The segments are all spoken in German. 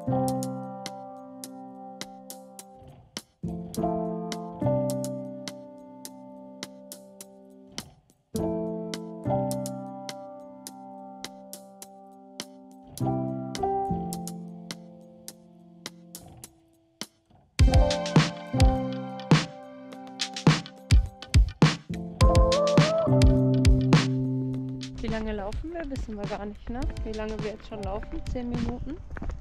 Wie lange laufen wir? Wissen wir gar nicht, ne? Wie lange wir jetzt schon laufen? 10 Minuten?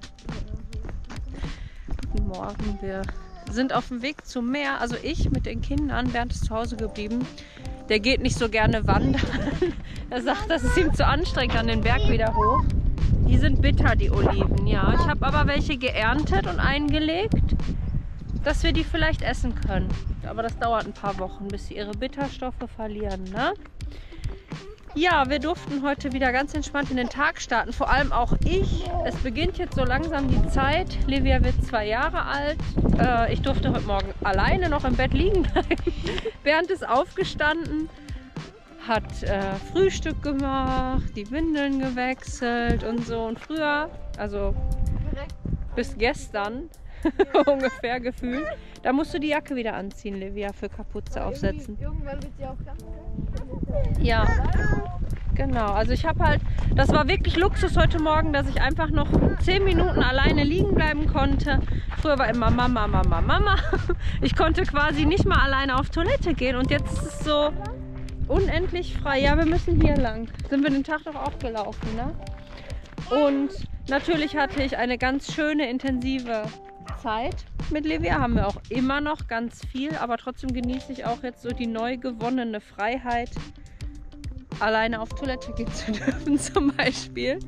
Guten Morgen, wir sind auf dem Weg zum Meer. Also ich mit den Kindern, Bernd ist zu Hause geblieben. Der geht nicht so gerne wandern. Er sagt, das ist ihm zu anstrengend, an den Berg wieder hoch. Die sind bitter, die Oliven, ja. Ich habe aber welche geerntet und eingelegt, dass wir die vielleicht essen können. Aber das dauert ein paar Wochen, bis sie ihre Bitterstoffe verlieren, ne? Ja, wir durften heute wieder ganz entspannt in den Tag starten, vor allem auch ich. Es beginnt jetzt so langsam die Zeit. Livia wird 2 Jahre alt. Ich durfte heute Morgen alleine noch im Bett liegen bleiben. Bernd ist aufgestanden, hat Frühstück gemacht, die Windeln gewechselt und so. Und früher, also bis gestern ungefähr gefühlt, da musst du die Jacke wieder anziehen, Livia, für Kapuze aufsetzen. Irgendwann wird sie auch ganz Ja, genau. Also ich habe halt, das war wirklich Luxus heute Morgen, dass ich einfach noch 10 Minuten alleine liegen bleiben konnte. Früher war immer Mama, Mama, Mama. Ich konnte quasi nicht mal alleine auf Toilette gehen und jetzt ist es so unendlich frei. Ja, wir müssen hier lang. Sind wir den Tag doch auch gelaufen, ne? Und natürlich hatte ich eine ganz schöne, intensive Zeit mit Livia. Haben wir auch immer noch ganz viel, aber trotzdem genieße ich auch jetzt so die neu gewonnene Freiheit, alleine auf Toilette gehen zu dürfen zum Beispiel.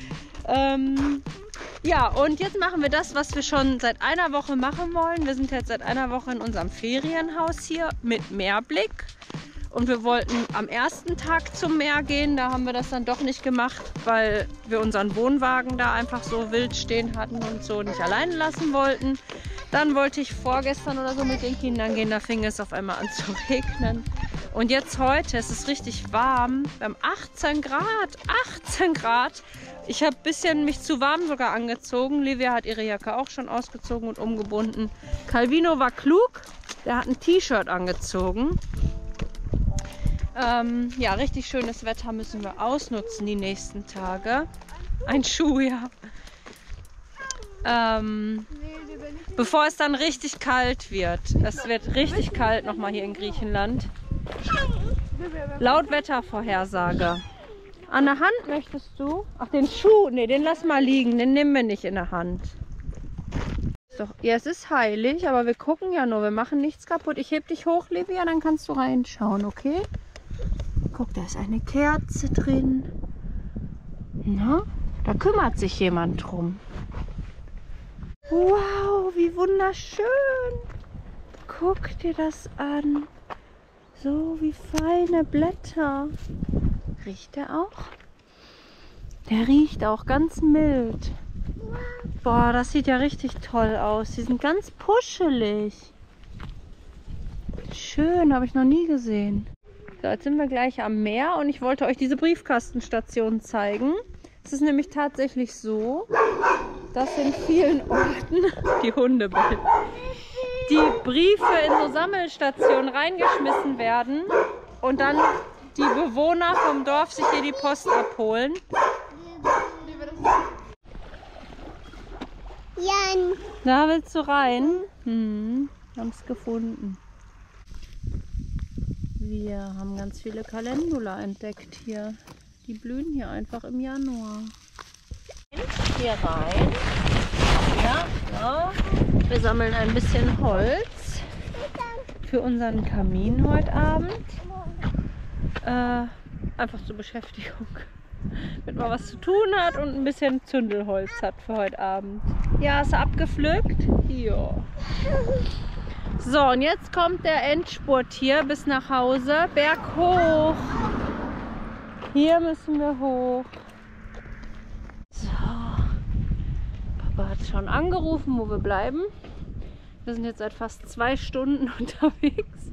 Ja, und jetzt machen wir das, was wir schon seit einer Woche machen wollen. Wir sind jetzt seit einer Woche in unserem Ferienhaus hier mit Meerblick. Und wir wollten am ersten Tag zum Meer gehen. Da haben wir das dann doch nicht gemacht, weil wir unseren Wohnwagen da einfach so wild stehen hatten und so nicht alleine lassen wollten. Dann wollte ich vorgestern oder so mit den Kindern gehen. Da fing es auf einmal an zu regnen. Und jetzt heute, es ist richtig warm. Wir haben 18 Grad. 18 Grad. Ich habe ein bisschen mich zu warm sogar angezogen. Livia hat ihre Jacke auch schon ausgezogen und umgebunden. Calvino war klug. Der hat ein T-Shirt angezogen. Ja, richtig schönes Wetter müssen wir ausnutzen die nächsten Tage. Ein Schuh, ja. Bevor es dann richtig kalt wird. Es wird richtig kalt nochmal hier in Griechenland. Laut Wettervorhersage. An der Hand möchtest du? Ach, den Schuh? Ne, den lass mal liegen. Den nehmen wir nicht in der Hand. Doch, ja, es ist heilig, aber wir gucken ja nur. Wir machen nichts kaputt. Ich heb dich hoch, Livia, dann kannst du reinschauen, okay? Guck, da ist eine Kerze drin. Na, da kümmert sich jemand drum. Wow, wie wunderschön. Guck dir das an. So wie feine Blätter. Riecht der auch? Der riecht auch ganz mild. Boah, das sieht ja richtig toll aus. Die sind ganz puschelig. Schön, habe ich noch nie gesehen. So, jetzt sind wir gleich am Meer und ich wollte euch diese Briefkastenstation zeigen. Es ist nämlich tatsächlich so, dass in vielen Orten die Hunde die Briefe in so Sammelstationen reingeschmissen werden und dann die Bewohner vom Dorf sich hier die Post abholen. Jan. Da willst du rein? Wir haben es gefunden. Wir haben ganz viele Calendula entdeckt hier. Die blühen hier einfach im Januar. Hier rein. Ja, so. Wir sammeln ein bisschen Holz für unseren Kamin heute Abend. Einfach zur Beschäftigung. Damit man was zu tun hat und ein bisschen Zündelholz hat für heute Abend. Ja, ist abgepflückt? Ja. So, und jetzt kommt der Endspurt hier bis nach Hause. Berg hoch. Hier müssen wir hoch. So. Papa hat schon angerufen, wo wir bleiben. Wir sind jetzt seit fast 2 Stunden unterwegs.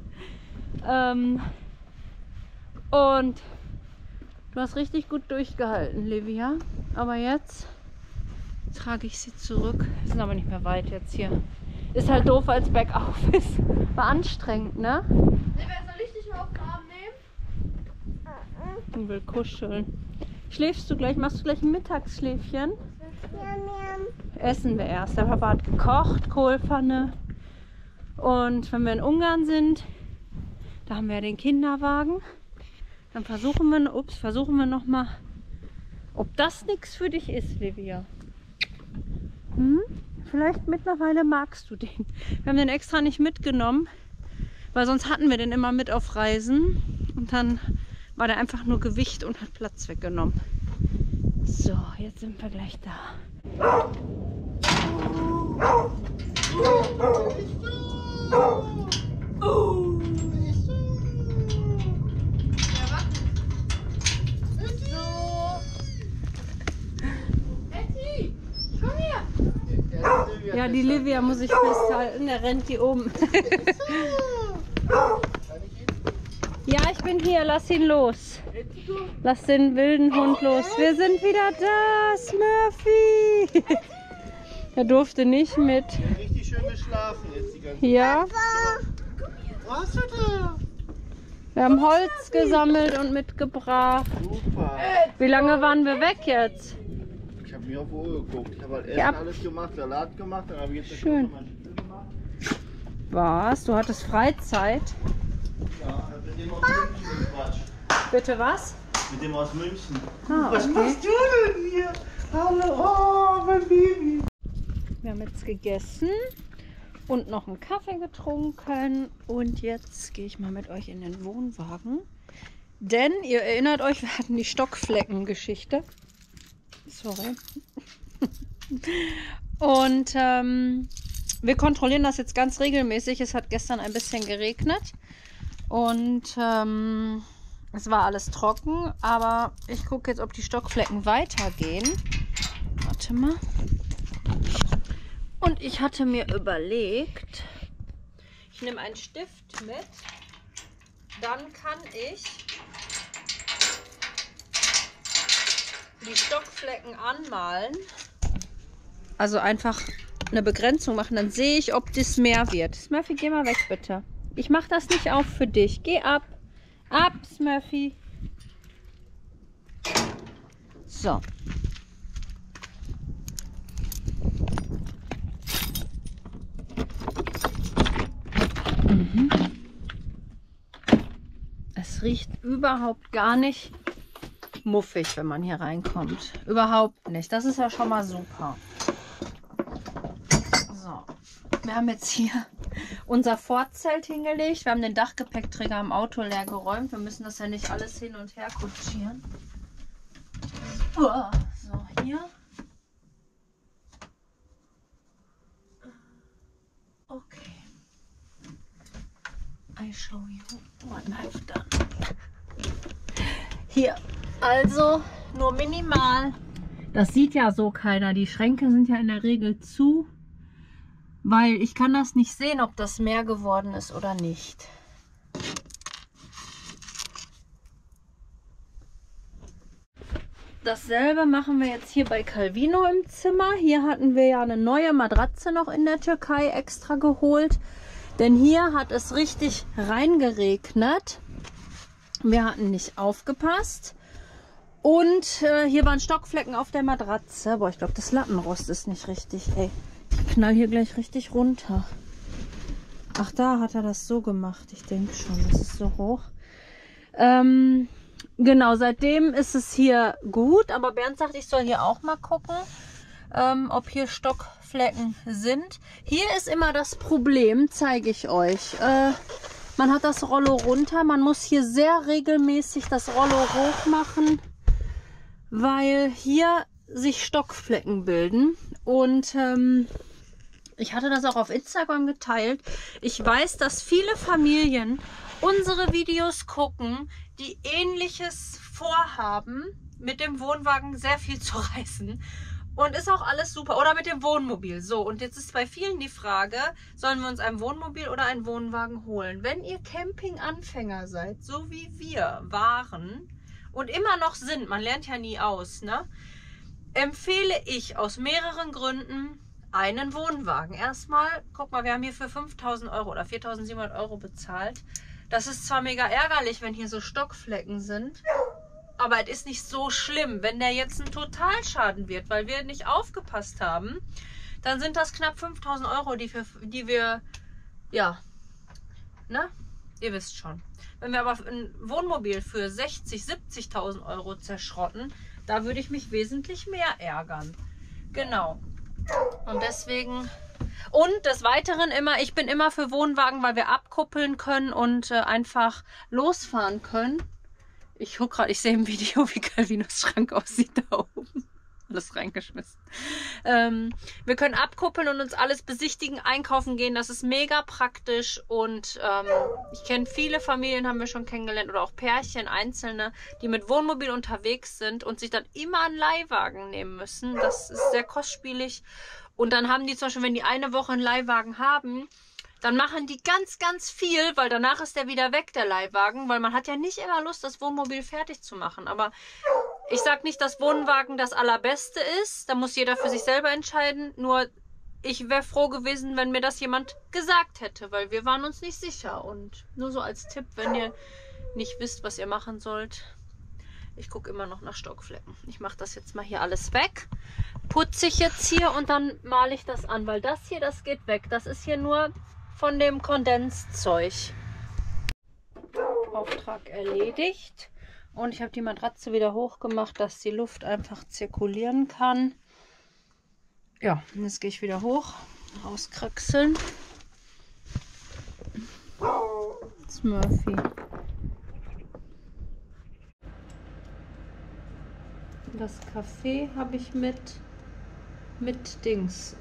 Und du hast richtig gut durchgehalten, Livia. Aber jetzt trage ich sie zurück. Wir sind aber nicht mehr weit jetzt hier. Ist halt doof, als bergauf ist. War anstrengend, ne? Soll ich dich mal auf den Arm nehmen? Ich will kuscheln. Schläfst du gleich? Machst du gleich ein Mittagsschläfchen? Essen wir erst. Der Papa hat gekocht, Kohlpfanne. Und wenn wir in Ungarn sind, da haben wir ja den Kinderwagen. Dann versuchen wir noch mal, ob das nichts für dich ist, Livia. Vielleicht mittlerweile magst du den. Wir haben den extra nicht mitgenommen, weil sonst hatten wir den immer mit auf Reisen. Und dann war der einfach nur Gewicht und hat Platz weggenommen. So, jetzt sind wir gleich da. Ja, die Livia muss ich festhalten, der rennt hier oben. Ja, ich bin hier, lass ihn los. Lass den wilden Hund los. Wir sind wieder da, Smurfy. Er durfte nicht mit. Richtig schön geschlafen jetzt die ganze Zeit. Ja. Was für da? Wir haben Holz gesammelt und mitgebracht. Super. Wie lange waren wir weg jetzt? Ich habe mir auf die Uhr geguckt. Ich habe halt Essen Ja. alles gemacht, Salat gemacht, dann habe ich jetzt Schön. noch mein Spiel gemacht. Was? Du hattest Freizeit? Ja, mit dem aus München Quatsch. Bitte was? Mit dem aus München. Ah, Was okay. machst du denn hier? Hallo, oh, mein Baby. Wir haben jetzt gegessen und noch einen Kaffee getrunken. Und jetzt gehe ich mal mit euch in den Wohnwagen. Denn ihr erinnert euch, wir hatten die Stockflecken-Geschichte. Sorry. Und wir kontrollieren das jetzt ganz regelmäßig. Es hat gestern ein bisschen geregnet. Und es war alles trocken. Aber ich gucke jetzt, ob die Stockflecken weitergehen. Warte mal. Und ich hatte mir überlegt, ich nehme einen Stift mit, dann kann ich die Stockflecken anmalen. Also einfach eine Begrenzung machen, dann sehe ich, ob das mehr wird. Smurfy, geh mal weg, bitte. Ich mache das nicht auf für dich. Geh ab. Ab, Smurfy. So. Es riecht überhaupt gar nicht muffig, wenn man hier reinkommt. Überhaupt nicht. Das ist ja schon mal super. So. Wir haben jetzt hier unser Vorzelt hingelegt. Wir haben den Dachgepäckträger im Auto leer geräumt. Wir müssen das ja nicht alles hin und her kutschieren. So, hier. Okay. I show you what I've done. Hier, also nur minimal. Das sieht ja so keiner. Die Schränke sind ja in der Regel zu, weil ich kann das nicht sehen, ob das mehr geworden ist oder nicht. Dasselbe machen wir jetzt hier bei Calvino im Zimmer. Hier hatten wir ja eine neue Matratze noch in der Türkei extra geholt. Denn hier hat es richtig reingeregnet. Wir hatten nicht aufgepasst. Und hier waren Stockflecken auf der Matratze. Boah, ich glaube, das Lattenrost ist nicht richtig. Ey, ich knall hier gleich richtig runter. Ach, da hat er das so gemacht. Ich denke schon, das ist so hoch. Genau, seitdem ist es hier gut. Aber Bernd sagt, ich soll hier auch mal gucken, ob hier Stockflecken sind. Hier ist immer das Problem, zeige ich euch. Man hat das Rollo runter. Man muss hier sehr regelmäßig das Rollo hoch machen, weil hier sich Stockflecken bilden. Und ich hatte das auch auf Instagram geteilt. Ich weiß, dass viele Familien unsere Videos gucken, die Ähnliches vorhaben, mit dem Wohnwagen sehr viel zu reißen. Und ist auch alles super. Oder mit dem Wohnmobil. So, und jetzt ist bei vielen die Frage, sollen wir uns ein Wohnmobil oder einen Wohnwagen holen? Wenn ihr Camping-Anfänger seid, so wie wir waren und immer noch sind, man lernt ja nie aus, ne? empfehle ich aus mehreren Gründen einen Wohnwagen. Erstmal, guck mal, wir haben hier für 5.000 Euro oder 4.700 Euro bezahlt. Das ist zwar mega ärgerlich, wenn hier so Stockflecken sind, aber es ist nicht so schlimm. Wenn der jetzt ein Totalschaden wird, weil wir nicht aufgepasst haben, dann sind das knapp 5.000 Euro, die wir, ja, ne? Ihr wisst schon. Wenn wir aber ein Wohnmobil für 60.000, 70.000 Euro zerschrotten, da würde ich mich wesentlich mehr ärgern. Genau. Und deswegen... Und des Weiteren immer, ich bin immer für Wohnwagen, weil wir abkuppeln können und einfach losfahren können. Ich gucke gerade, ich sehe im Video, wie Calvinos Schrank aussieht da oben. Alles reingeschmissen. Wir können abkuppeln und uns alles besichtigen, einkaufen gehen. Das ist mega praktisch. Und ich kenne viele Familien, haben wir schon kennengelernt, oder auch Pärchen, Einzelne, die mit Wohnmobil unterwegs sind und sich dann immer einen Leihwagen nehmen müssen. Das ist sehr kostspielig. Und dann haben die zum Beispiel, wenn die eine Woche einen Leihwagen haben, dann machen die ganz, ganz viel, weil danach ist der wieder weg, der Leihwagen, weil man hat ja nicht immer Lust, das Wohnmobil fertig zu machen. Aber ich sage nicht, dass Wohnwagen das Allerbeste ist. Da muss jeder für sich selber entscheiden. Nur ich wäre froh gewesen, wenn mir das jemand gesagt hätte, weil wir waren uns nicht sicher. Und nur so als Tipp, wenn ihr nicht wisst, was ihr machen sollt. Ich gucke immer noch nach Stockflecken. Ich mache das jetzt mal hier alles weg. Putze ich jetzt hier und dann male ich das an, weil das hier, das geht weg. Das ist hier nur von dem Kondenszeug. Auftrag erledigt. Und ich habe die Matratze wieder hochgemacht, dass die Luft einfach zirkulieren kann. Ja, und jetzt gehe ich wieder hoch. Rauskraxeln. Smurfy. Das Kaffee habe ich mit Dings.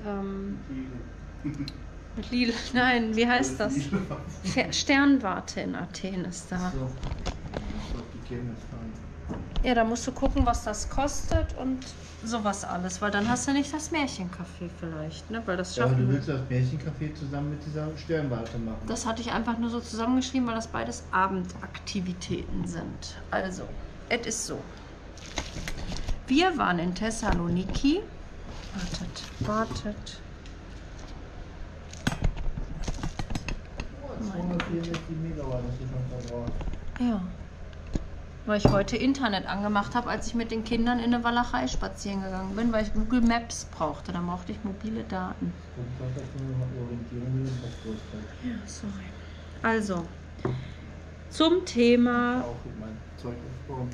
Mit Lidl. Nein, wie heißt das? Sternwarte in Athen ist da. Ja, da musst du gucken, was das kostet und sowas alles, weil dann hast du nicht das Märchencafé vielleicht, ne? Weil das Ja, aber schaffen du wir. willst das Märchencafé zusammen mit dieser Sternwarte machen. Das hatte ich einfach nur so zusammengeschrieben, weil das beides Abendaktivitäten sind. Also, es ist so. Wir waren in Thessaloniki. Wartet. 264 Megawatt hast du schon verbraucht. Ja. Weil ich heute Internet angemacht habe, als ich mit den Kindern in eine Walachei spazieren gegangen bin, weil ich Google Maps brauchte. Dann brauchte ich mobile Daten. Ja, sorry. Also, zum Thema... Auch mit meinem Zeug aufbauen.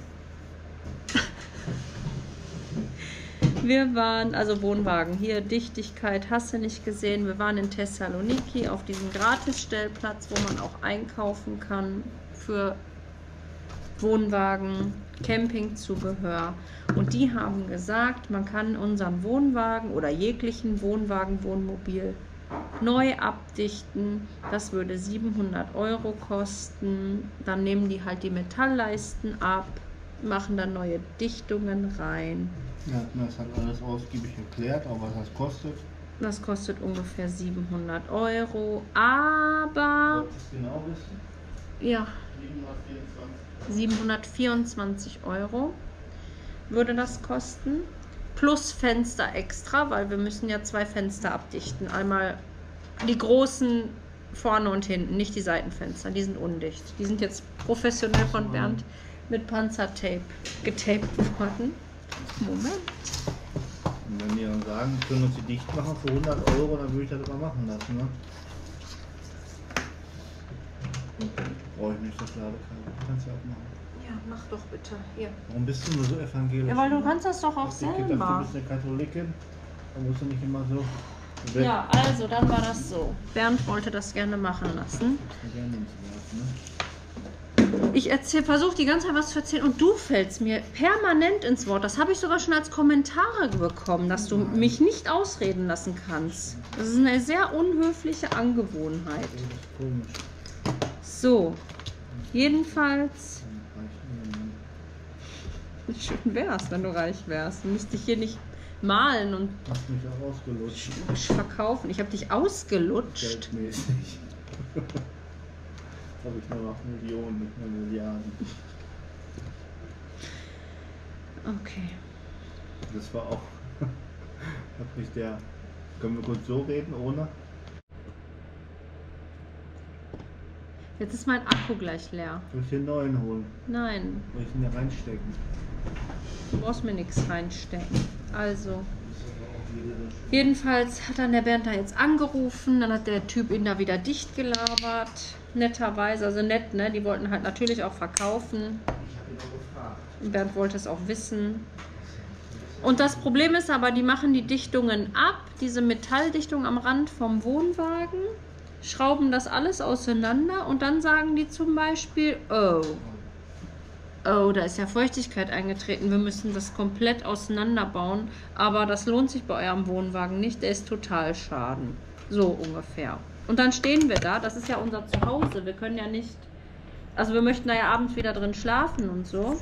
Wir waren, also Wohnwagen, hier Dichtigkeit, hast du nicht gesehen. Wir waren in Thessaloniki auf diesem Gratisstellplatz, wo man auch einkaufen kann für Wohnwagen, Campingzubehör. Und die haben gesagt, man kann unseren Wohnwagen oder jeglichen Wohnwagen, Wohnmobil neu abdichten. Das würde 700 Euro kosten. Dann nehmen die halt die Metallleisten ab, machen dann neue Dichtungen rein. Ja, das hat alles ausgiebig erklärt, auch was das kostet. Das kostet ungefähr 700 Euro, aber Wolltest du genau wissen? ja, 724. 724 Euro würde das kosten. Plus Fenster extra, weil wir müssen ja 2 Fenster abdichten. Einmal die großen vorne und hinten, nicht die Seitenfenster, die sind undicht. Die sind jetzt professionell von Bernd mit Panzertape getaped worden. Moment. Und wenn die dann sagen, wir können uns die dicht machen für 100 Euro, dann würde ich das aber machen lassen, ne? Brauche ich nicht das Ladekabel. Kannst du ja auch machen. Ja, mach doch bitte. Hier. Warum bist du nur so evangelisch? Ja, weil du kannst das doch auch Ich gedacht, du selber. bist eine Katholikin. Da musst du nicht immer so. Ja, also dann war das so. Bernd wollte das gerne machen lassen. Gerne ins Werk, ne? Ich versuche die ganze Zeit was zu erzählen und du fällst mir permanent ins Wort. Das habe ich sogar schon als Kommentare bekommen, dass du mich nicht ausreden lassen kannst. Das ist eine sehr unhöfliche Angewohnheit. Das ist komisch. So, jedenfalls, schön wär's, wenn du reich wärst. Du müsst dich hier nicht malen und Hast mich auch ausgelutscht. verkaufen. Ich habe dich ausgelutscht. Geldmäßig. Habe ich nur noch Millionen, nicht mehr Milliarden. Okay. Das war auch. Hat mich der. Können wir kurz so reden, ohne? Jetzt ist mein Akku gleich leer. Soll ich den neuen holen? Nein, Soll ich ihn hier reinstecken? du brauchst mir nichts reinstecken. Also, jedenfalls hat dann der Bernd da jetzt angerufen. Dann hat der Typ ihn da wieder dicht gelabert. Netterweise, also nett, ne? Die wollten halt natürlich auch verkaufen. Bernd wollte es auch wissen. Und das Problem ist aber, die machen die Dichtungen ab, diese Metalldichtung am Rand vom Wohnwagen, schrauben das alles auseinander und dann sagen die zum Beispiel, oh, da ist ja Feuchtigkeit eingetreten, wir müssen das komplett auseinanderbauen, aber das lohnt sich bei eurem Wohnwagen nicht, der ist total schaden. So ungefähr. Und dann stehen wir da, das ist ja unser Zuhause, wir können ja nicht, also wir möchten da ja abends wieder drin schlafen und so.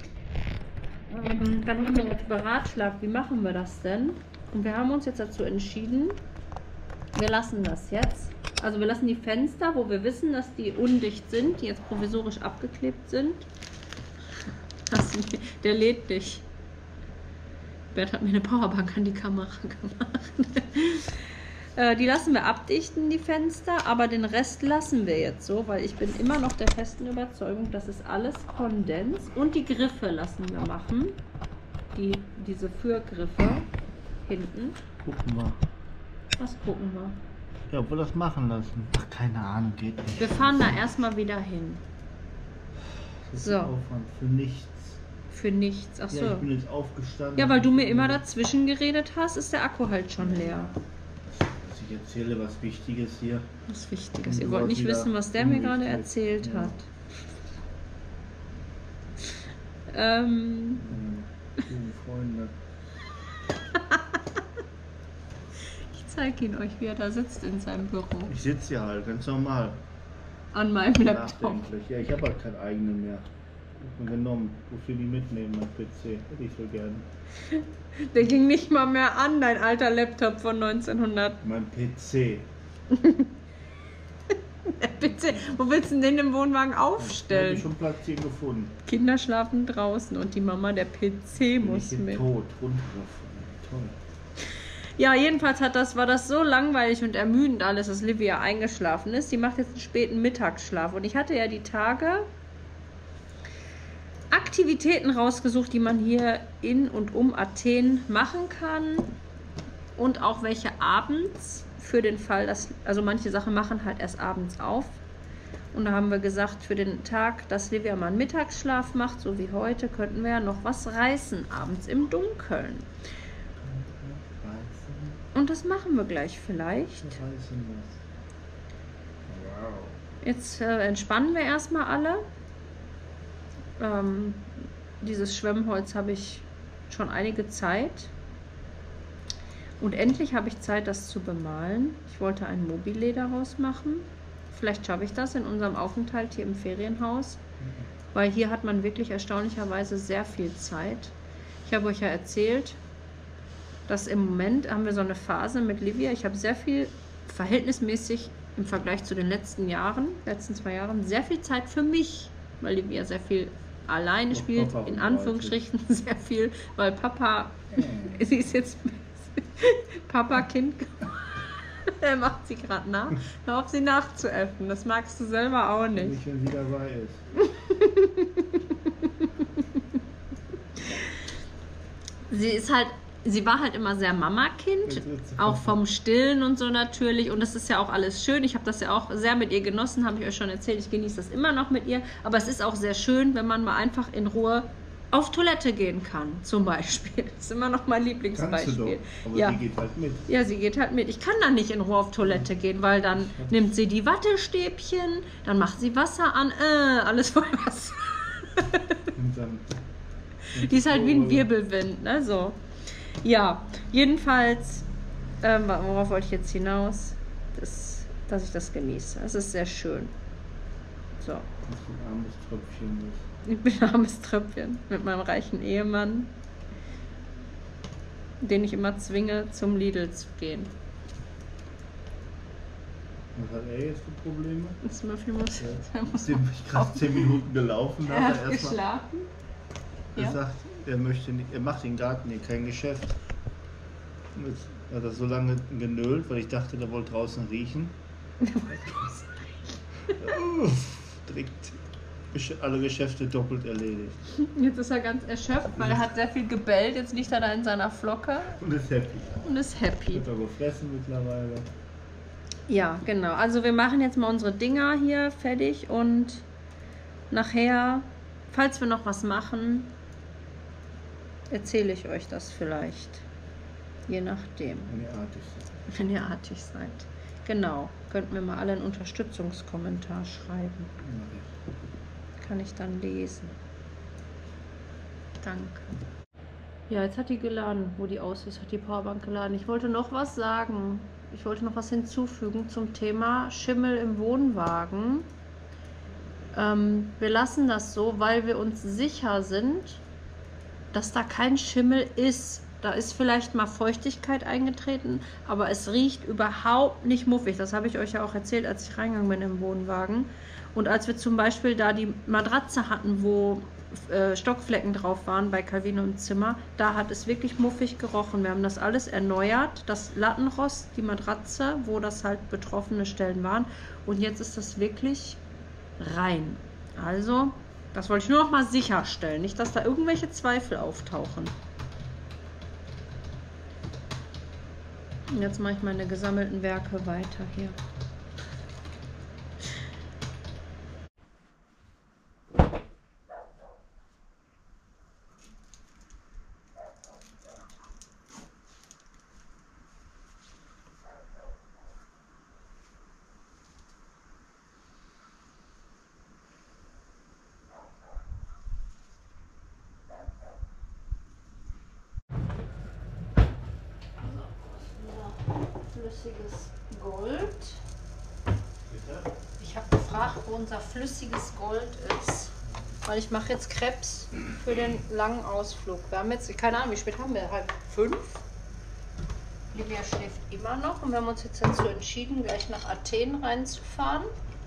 Dann haben wir jetzt beratschlagt, wie machen wir das denn? Und wir haben uns jetzt dazu entschieden, wir lassen das jetzt. Also wir lassen die Fenster, wo wir wissen, dass die undicht sind, die jetzt provisorisch abgeklebt sind. Der lädt nicht. Bert hat mir eine Powerbank an die Kamera gemacht. Die lassen wir abdichten, die Fenster, aber den Rest lassen wir jetzt so, weil ich bin immer noch der festen Überzeugung, das ist alles Kondens. Und die Griffe lassen wir machen. Diese Fürgriffe hinten. Gucken wir. Was gucken wir? Ja, ob wir das machen lassen. Ach, keine Ahnung, geht nicht. Wir fahren da erstmal wieder hin. Das ist So. Aufwand für nichts. Für nichts. Ach so. Ja, ich bin jetzt aufgestanden. Ja, weil du mir immer dazwischen geredet hast, ist der Akku halt schon leer. Ich erzähle was Wichtiges hier. Was Wichtiges. Und Ihr du wollt warst nicht wieder wissen, was der mir gerade unwichtig. erzählt Ja. hat. Freunde. Ich zeige ihn euch, wie er da sitzt in seinem Büro. Ich sitze hier halt, ganz normal. An meinem Laptop. Nachdenklich. Ja, ich habe halt keinen eigenen mehr. Ich habe mir genommen. Wofür die mitnehmen, mein PC. Hätte ich so gerne. Der ging nicht mal mehr an, dein alter Laptop von 1900. Mein PC. Bitte, wo willst du denn den im Wohnwagen Da habe aufstellen? ich schon Platzchen gefunden. Kinder schlafen draußen und die Mama, der PC Bin muss ich hier mit. tot, runtergefallen. Toll. Ja, jedenfalls war das so langweilig und ermüdend alles, dass Livia eingeschlafen ist. Die macht jetzt einen späten Mittagsschlaf. Und ich hatte ja die Tage Aktivitäten rausgesucht, die man hier in und um Athen machen kann. Und auch welche abends, für den Fall, dass, also manche Sachen machen halt erst abends auf. Und da haben wir gesagt, für den Tag, dass Livia mal einen Mittagsschlaf macht, so wie heute, könnten wir ja noch was reißen, abends im Dunkeln. Und das machen wir gleich vielleicht. Wow. Jetzt entspannen wir erstmal alle. Dieses Schwemmholz habe ich schon einige Zeit. Und endlich habe ich Zeit, das zu bemalen. Ich wollte ein Mobile daraus machen. Vielleicht schaffe ich das in unserem Aufenthalt hier im Ferienhaus. Weil hier hat man wirklich erstaunlicherweise sehr viel Zeit. Ich habe euch ja erzählt, dass im Moment haben wir so eine Phase mit Livia. Ich habe sehr viel, verhältnismäßig im Vergleich zu den letzten 2 Jahren, sehr viel Zeit für mich. Weil Livia sehr viel alleine spielt, Papa in Anführungsstrichen sehr viel, weil Papa, sie ist jetzt Papa-Kind geworden. Er macht sie gerade nach. Hör auf, sie nachzuäffen. Das magst du selber auch nicht. Nicht, wenn sie dabei ist. Sie war halt immer sehr Mama-Kind, auch vom Stillen und so natürlich. Und das ist ja auch alles schön. Ich habe das ja auch sehr mit ihr genossen, habe ich euch schon erzählt. Ich genieße das immer noch mit ihr. Aber es ist auch sehr schön, wenn man mal einfach in Ruhe auf Toilette gehen kann, zum Beispiel. Das ist immer noch mein Lieblingsbeispiel. Kannst du doch, aber ja. sie geht halt mit. Ja, sie geht halt mit. Ich kann dann nicht in Ruhe auf Toilette gehen, weil dann nimmt sie die Wattestäbchen, dann macht sie Wasser an, alles voll Wasser. Und dann Die ist halt wie ein Wirbelwind, ne, so. Ja, jedenfalls, worauf wollte ich jetzt hinaus? Dass ich das genieße. Es ist sehr schön. So. Das ist ein armes Tröpfchen. Ich bin ein armes Tröpfchen mit meinem reichen Ehemann, den ich immer zwinge, zum Lidl zu gehen. Was hat er jetzt für Probleme? Das Muffy muss, Ja. er muss Nachdem ich gerade 10 Minuten gelaufen er habe, hat erstmal geschlafen. Ja. gesagt, er möchte nicht, er macht den Garten hier kein Geschäft. Und jetzt hat er so lange genölt, weil ich dachte, der wollte draußen riechen. Direkt alle Geschäfte doppelt erledigt. Jetzt ist er ganz erschöpft, weil er hat sehr viel gebellt. Jetzt liegt er da in seiner Flocke Und ist happy. und ist happy. Wird er gefressen mittlerweile. Ja, genau. Also wir machen jetzt mal unsere Dinger hier fertig und nachher, falls wir noch was machen, erzähle ich euch das vielleicht. Je nachdem, Wenn ihr artig seid. wenn ihr artig seid. Genau. Könnt mir mal alle einen Unterstützungskommentar schreiben. Kann ich dann lesen. Danke. Ja, jetzt hat die geladen, wo die aus ist, hat die Powerbank geladen. Ich wollte noch was sagen. Ich wollte noch was hinzufügen zum Thema Schimmel im Wohnwagen. Wir lassen das so, weil wir uns sicher sind, dass da kein Schimmel ist. Da ist vielleicht mal Feuchtigkeit eingetreten, aber es riecht überhaupt nicht muffig. Das habe ich euch ja auch erzählt, als ich reingegangen bin im Wohnwagen. Und als wir zum Beispiel da die Matratze hatten, wo Stockflecken drauf waren bei Calvino im Zimmer, da hat es wirklich muffig gerochen. Wir haben das alles erneuert, das Lattenrost, die Matratze, wo das halt betroffene Stellen waren. Und jetzt ist das wirklich rein. Also, das wollte ich nur noch mal sicherstellen, nicht, dass da irgendwelche Zweifel auftauchen. Und jetzt mache ich meine gesammelten Werke weiter hier. Flüssiges Gold. Ich habe gefragt, wo unser flüssiges Gold ist, weil ich mache jetzt Crepes für den langen Ausflug. Wir haben jetzt, keine Ahnung, wie spät haben wir? 4:30? Livia schläft immer noch und wir haben uns jetzt dazu entschieden, gleich nach Athen reinzufahren.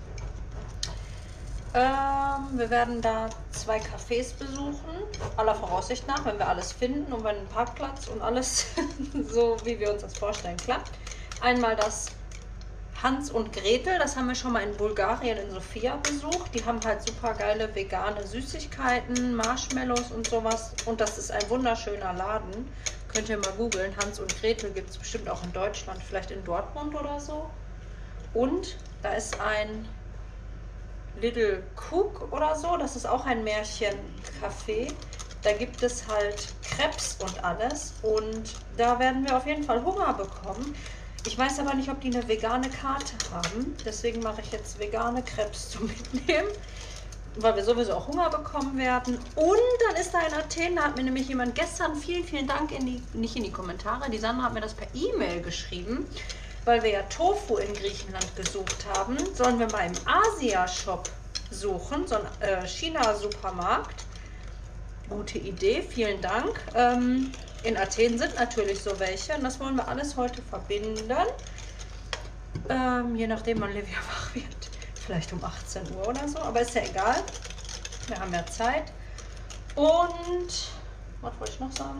Wir werden da 2 Cafés besuchen, aller Voraussicht nach, wenn wir alles finden und wenn ein Parkplatz und alles so, wie wir uns das vorstellen, klappt. Einmal das Hans und Gretel, das haben wir schon mal in Bulgarien in Sofia besucht. Die haben halt super geile vegane Süßigkeiten, Marshmallows und sowas. Und das ist ein wunderschöner Laden. Könnt ihr mal googeln. Hans und Gretel gibt es bestimmt auch in Deutschland, vielleicht in Dortmund oder so. Und da ist ein Little Cook oder so, das ist auch ein Märchencafé. Da gibt es halt Crepes und alles. Und da werden wir auf jeden Fall Hunger bekommen. Ich weiß aber nicht, ob die eine vegane Karte haben. Deswegen mache ich jetzt vegane Crepes zum Mitnehmen, weil wir sowieso auch Hunger bekommen werden. Und dann ist da in Athen, da hat mir nämlich jemand gestern, vielen Dank, nicht in die Kommentare, die Sandra hat mir das per E-Mail geschrieben, weil wir ja Tofu in Griechenland gesucht haben. Sollen wir mal im Asia-Shop suchen, so ein China-Supermarkt. Gute Idee, vielen Dank. In Athen sind natürlich so welche und das wollen wir alles heute verbinden. Je nachdem, wann Livia wach wird. Vielleicht um 18 Uhr oder so, aber ist ja egal. Wir haben ja Zeit. Und, was wollte ich noch sagen?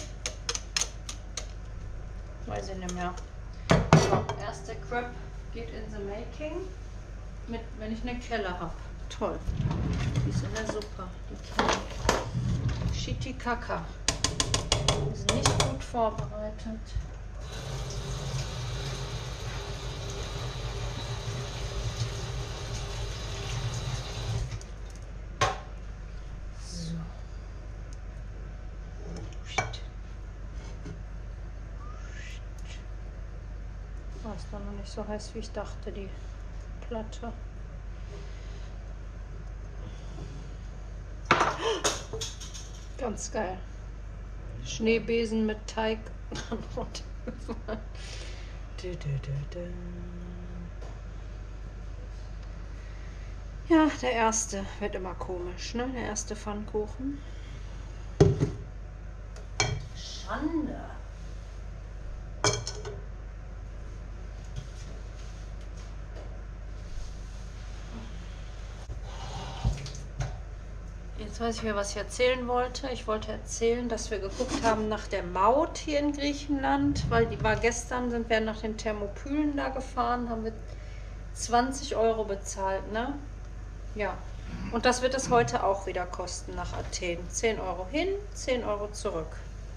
Weiß ich nicht mehr. So, erste Crepe geht in the making. Wenn ich eine Kelle habe. Toll. Die ist in der Suppe. Die Kelle. Shiitake. Die sind nicht gut vorbereitet. So. War es dann noch nicht so heiß, wie ich dachte, die Platte. Ganz geil. Schneebesen mit Teig. Ja, der erste wird immer komisch, ne? Der erste Pfannkuchen. Schande. Jetzt weiß ich wieder, was ich erzählen wollte. Ich wollte erzählen, dass wir geguckt haben nach der Maut hier in Griechenland, weil die war gestern, sind wir nach den Thermopylen da gefahren, haben wir 20 Euro bezahlt, ne? Ja. Und das wird es heute auch wieder kosten nach Athen. 10 Euro hin, 10 Euro zurück.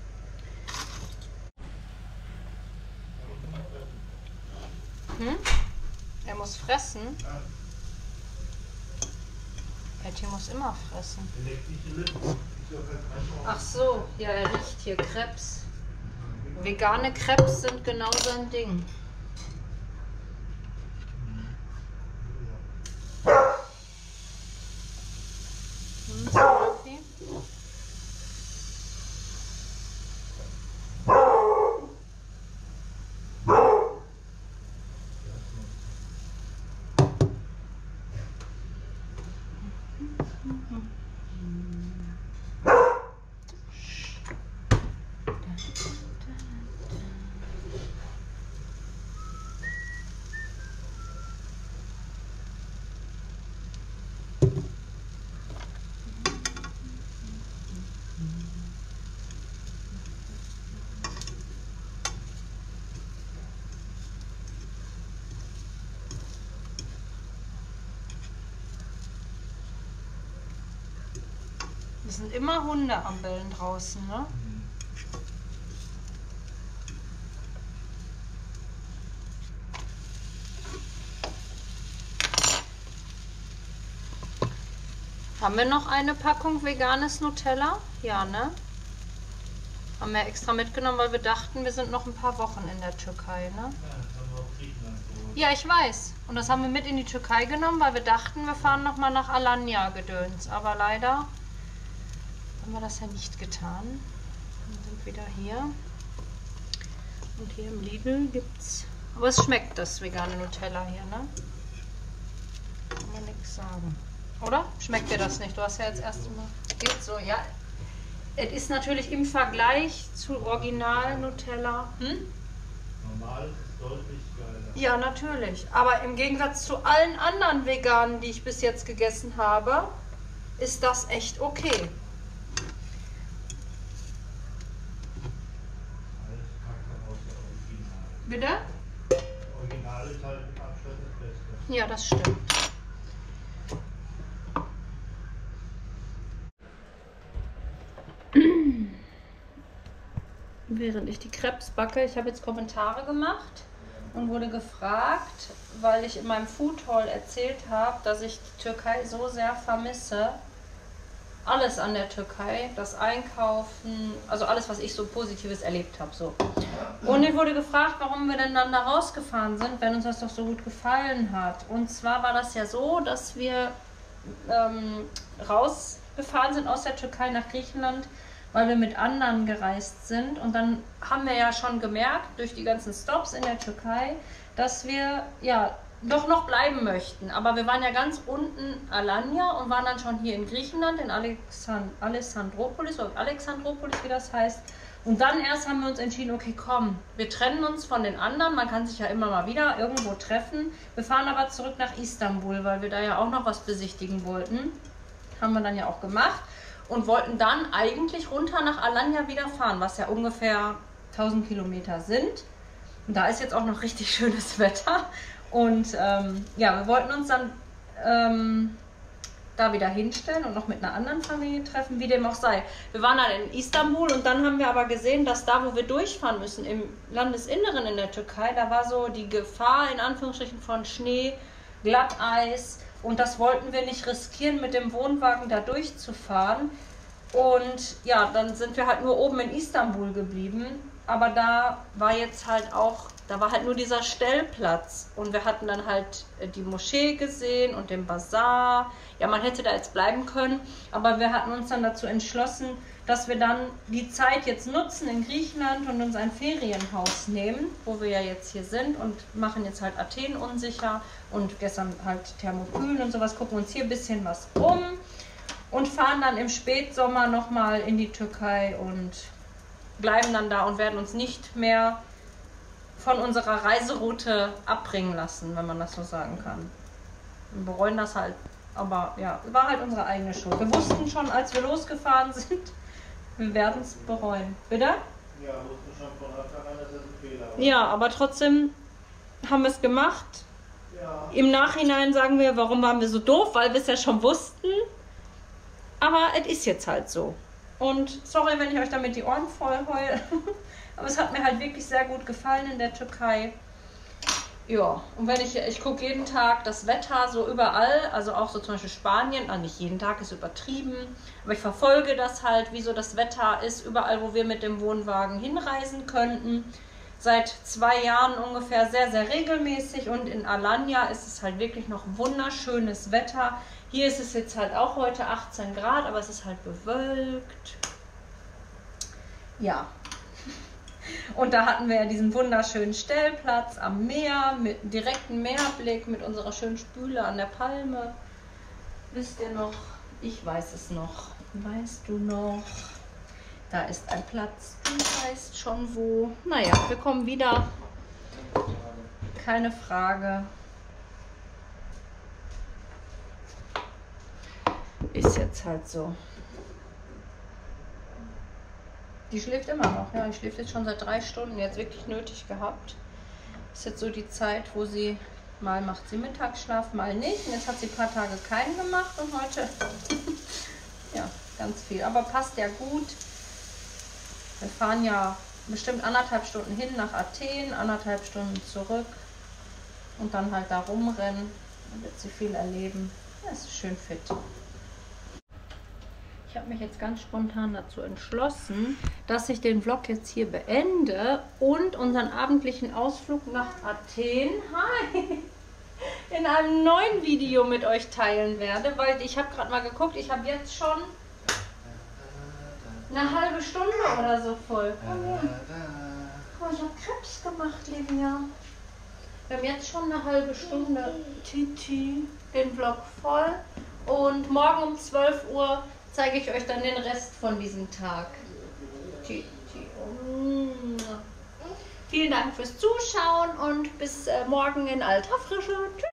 Er muss fressen. Patty muss immer fressen. Ach so, ja, er riecht hier Krebs. Vegane Krebs sind genau sein Ding. Sophie? Es sind immer Hunde am Bellen draußen, ne? Haben wir noch eine Packung veganes Nutella? Ja, ne? Haben wir extra mitgenommen, weil wir dachten, wir sind noch ein paar Wochen in der Türkei, ne? Ja, ich weiß. Und das haben wir mit in die Türkei genommen, weil wir dachten, wir fahren noch mal nach Alanya gedöns. Aber leider haben wir das ja nicht getan. Wir sind wieder hier. Und hier im Lidl gibt's. Aber es schmeckt, das vegane Nutella hier, ne? Kann man nichts sagen. Oder? Schmeckt dir das nicht? Du hast ja jetzt erst mal. Geht so, ja. Es ist natürlich im Vergleich zu Original Nutella. Normal ist deutlich geiler. Ja, natürlich. Aber im Gegensatz zu allen anderen Veganen, die ich bis jetzt gegessen habe, ist das echt okay. Bitte? Original ist halt im Abstand das Beste. Ja, das stimmt. Während ich die Crepes backe, ich habe jetzt Kommentare gemacht und wurde gefragt, weil ich in meinem Food Haul erzählt habe, dass ich die Türkei so sehr vermisse. Alles an der Türkei, das Einkaufen, also alles, was ich so Positives erlebt habe. So. Und ich wurde gefragt, warum wir denn dann da rausgefahren sind, wenn uns das doch so gut gefallen hat. Und zwar war das ja so, dass wir rausgefahren sind aus der Türkei nach Griechenland, weil wir mit anderen gereist sind. Und dann haben wir ja schon gemerkt, durch die ganzen Stops in der Türkei, dass wir ja doch noch bleiben möchten. Aber wir waren ja ganz unten Alanya und waren dann schon hier in Griechenland, in Alexandroupolis, oder Alexandroupolis, wie das heißt. Und dann erst haben wir uns entschieden, okay, komm, wir trennen uns von den anderen. Man kann sich ja immer mal wieder irgendwo treffen. Wir fahren aber zurück nach Istanbul, weil wir da ja auch noch was besichtigen wollten. Haben wir dann ja auch gemacht. Und wollten dann eigentlich runter nach Alanya wieder fahren, was ja ungefähr 1000 Kilometer sind. Und da ist jetzt auch noch richtig schönes Wetter. Und ja, wir wollten uns dann da wieder hinstellen und noch mit einer anderen Familie treffen, wie dem auch sei. Wir waren dann in Istanbul und dann haben wir aber gesehen, dass da, wo wir durchfahren müssen, im Landesinneren in der Türkei, da war so die Gefahr in Anführungsstrichen von Schnee, Glatteis. Und das wollten wir nicht riskieren, mit dem Wohnwagen da durchzufahren. Und ja, dann sind wir halt nur oben in Istanbul geblieben. Aber da war jetzt halt auch, da war halt nur dieser Stellplatz. Und wir hatten dann halt die Moschee gesehen und den Bazar. Ja, man hätte da jetzt bleiben können. Aber wir hatten uns dann dazu entschlossen, dass wir dann die Zeit jetzt nutzen in Griechenland und uns ein Ferienhaus nehmen, wo wir ja jetzt hier sind und machen jetzt halt Athen unsicher und gestern halt Thermopylen und sowas, gucken uns hier ein bisschen was um und fahren dann im Spätsommer nochmal in die Türkei und bleiben dann da und werden uns nicht mehr von unserer Reiseroute abbringen lassen, wenn man das so sagen kann. Wir bereuen das halt Aber ja, war halt unsere eigene Schuld. Wir wussten schon, als wir losgefahren sind, wir werden es bereuen. Bitte? Ja, wussten schon von Anfang an, dass das ein Fehler war. Ja, aber trotzdem haben wir es gemacht. Ja. Im Nachhinein sagen wir, warum waren wir so doof, weil wir es ja schon wussten. Aber es ist jetzt halt so. Und sorry, wenn ich euch damit die Ohren voll heule. Aber es hat mir halt wirklich sehr gut gefallen in der Türkei. Ja, und wenn ich gucke jeden Tag das Wetter so überall, also auch so zum Beispiel Spanien, nicht jeden Tag ist übertrieben, aber ich verfolge das halt, wie so das Wetter ist, überall, wo wir mit dem Wohnwagen hinreisen könnten. Seit 2 Jahren ungefähr sehr, sehr regelmäßig und in Alanya ist es halt wirklich noch wunderschönes Wetter. Hier ist es jetzt halt auch heute 18 Grad, aber es ist halt bewölkt. Ja. Und da hatten wir ja diesen wunderschönen Stellplatz am Meer mit direktem Meerblick, mit unserer schönen Spüle an der Palme. Wisst ihr noch? Ich weiß es noch. Weißt du noch? Da ist ein Platz, du weißt schon wo. Naja, wir kommen wieder. Keine Frage. Ist jetzt halt so. Die schläft immer noch, ja. Die schläft jetzt schon seit 3 Stunden. Jetzt wirklich nötig gehabt. Ist jetzt so die Zeit, wo sie mal macht sie Mittagsschlaf, mal nicht. Und jetzt hat sie ein paar Tage keinen gemacht und heute ja, ganz viel. Aber passt ja gut. Wir fahren ja bestimmt 1,5 Stunden hin nach Athen, 1,5 Stunden zurück und dann halt da rumrennen. Dann wird sie viel erleben. Ja, ist schön fit. Ich habe mich jetzt ganz spontan dazu entschlossen, dass ich den Vlog jetzt hier beende und unseren abendlichen Ausflug nach Athen in einem neuen Video mit euch teilen werde, weil ich habe gerade mal geguckt, ich habe jetzt schon eine halbe Stunde oder so voll. Oh, ich habe Krebs gemacht, Livia. Wir haben jetzt schon eine halbe Stunde den Vlog voll und morgen um 12 Uhr zeige ich euch dann den Rest von diesem Tag. Vielen Dank fürs Zuschauen und bis morgen in alter Frische. Tschüss.